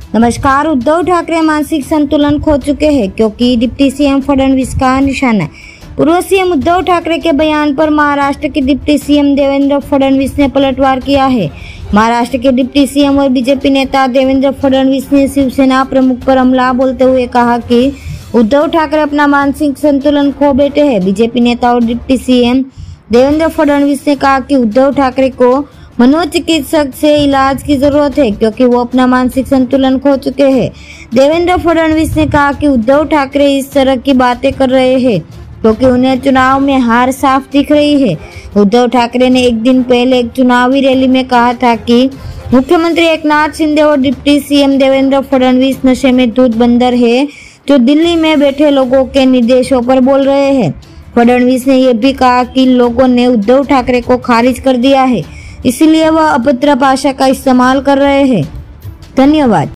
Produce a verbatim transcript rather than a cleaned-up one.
नमस्कार। उद्धव ठाकरे मानसिक संतुलन खो चुके हैं क्योंकि डिप्टी सीएम फडणवीस का निशाना। पूर्व सीएम उद्धव ठाकरे के बयान पर महाराष्ट्र के डिप्टी सीएम देवेंद्र फडणवीस ने पलटवार किया है। महाराष्ट्र के डिप्टी सीएम और बीजेपी नेता देवेंद्र फडणवीस ने शिवसेना प्रमुख पर हमला बोलते हुए कहा कि उद्धव ठाकरे अपना मानसिक संतुलन खो बैठे हैं। बीजेपी नेता और डिप्टी सीएम देवेंद्र फडणवीस ने कहा कि उद्धव ठाकरे को मनोचिकित्सक से इलाज की जरूरत है क्योंकि वो अपना मानसिक संतुलन खो चुके हैं। देवेंद्र फडणवीस ने कहा कि उद्धव ठाकरे इस तरह की बातें कर रहे हैं क्योंकि उन्हें चुनाव में हार साफ दिख रही है। उद्धव ठाकरे ने एक दिन पहले एक चुनावी रैली में कहा था कि मुख्यमंत्री एकनाथ शिंदे और डिप्टी सीएम देवेंद्र फडणवीस नशे में धुत बंदर है जो दिल्ली में बैठे लोगों के निर्देशों पर बोल रहे हैं। फडणवीस ने यह भी कहा कि लोगों ने उद्धव ठाकरे को खारिज कर दिया है, इसलिए वह अभद्र भाषा का इस्तेमाल कर रहे हैं। धन्यवाद।